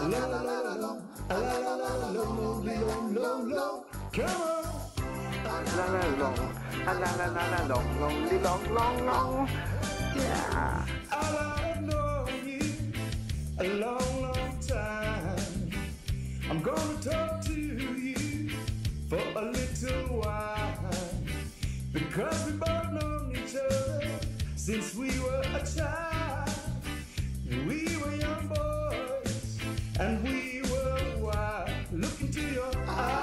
la la la la la, la la la la long, come on. La la long, la la la la long, long. Yeah. I've known you a long time. I'm gonna talk to you for a little while, because we both known each other since we were a child. We were young boys and we were wild. Look into your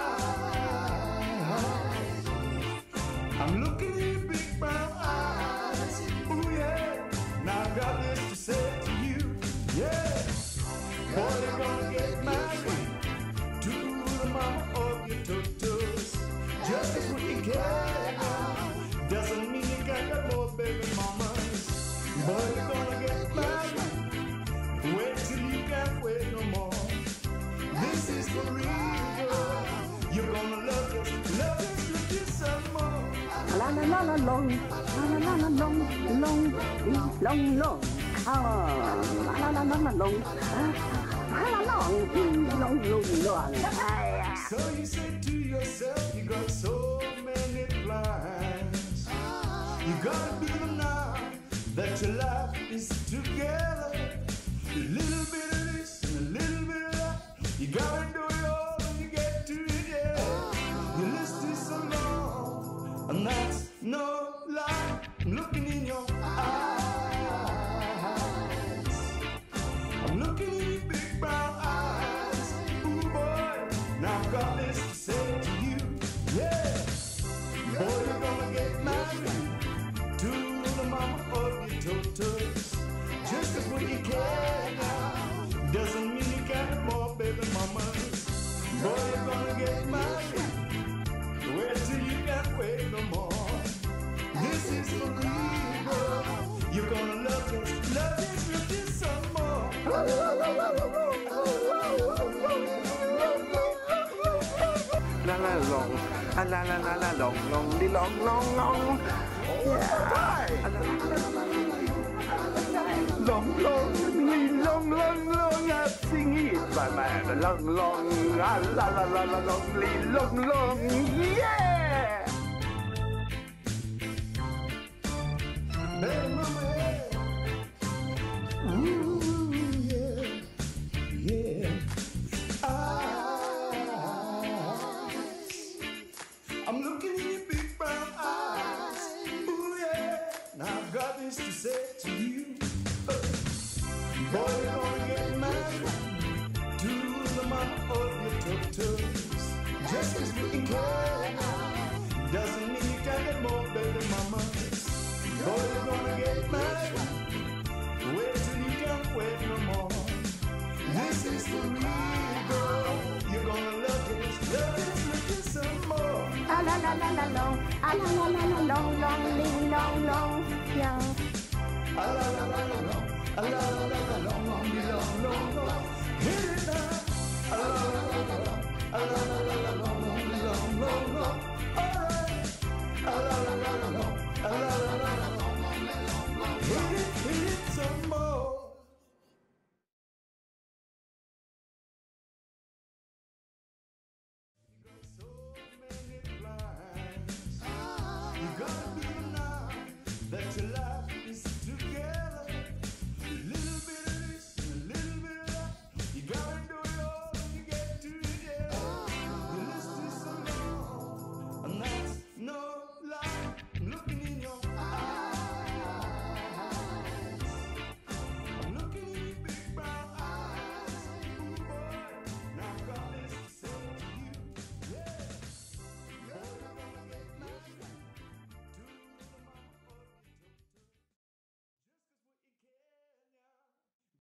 eyes. I'm looking in your big brown eyes. Ooh yeah. Now I've got this to say to you. Yeah. Boy, you're gonna get married to the mama of your totos. Just as we can doesn't mean you can't get more baby mamas. Boy, you're gonna get married. Wait till you can't wait no more. This is for real. You're gonna love you some more. La la la la long, la la la la long, long. Come on, la la la la long, long. So you say to yourself, you got so many plans. You gotta do them now that your life is together. A little bit of this and a little bit of that. You gotta do it all when you get to it, yeah. Your list is so long, and that's no lie. I'm looking in your eyes. I'm looking in your big brown eyes. Ooh boy, now I've got this to say to you, yeah. Boy, you're gonna get married to the mama of your totos. Just as when you can now doesn't mean you can't have more baby mamas. Boy, you're gonna get married. Wait till you can't wait no more. This is for real. You're gonna love this some more. La la la long, la la la la long, long. Yeah. Long, sing it, my man. Long, la la la long, yeah. Baby mama, yeah. Ooh, yeah. I'm looking in your big brown eyes. Ooh, yeah. Now I've got this to say to you. Boy, you're gonna get married to the mama of your totos. Just as we can doesn't mean you can't get more baby mamas. Boy, you're gonna get married. Wait till you can't wait no more. This is for real, girl. You're gonna love this some more. La la la la long, la la la la long, yeah. La la la la long, la la la la long. Hit it now.